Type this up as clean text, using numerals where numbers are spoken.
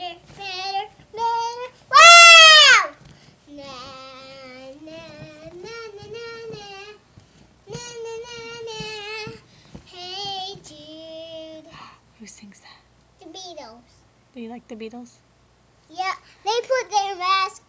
better, better, better. Wow! Na na na na na na na na na na. Hey Jude. Who sings that? The Beatles. Do you like the Beatles? Yeah, they put their mask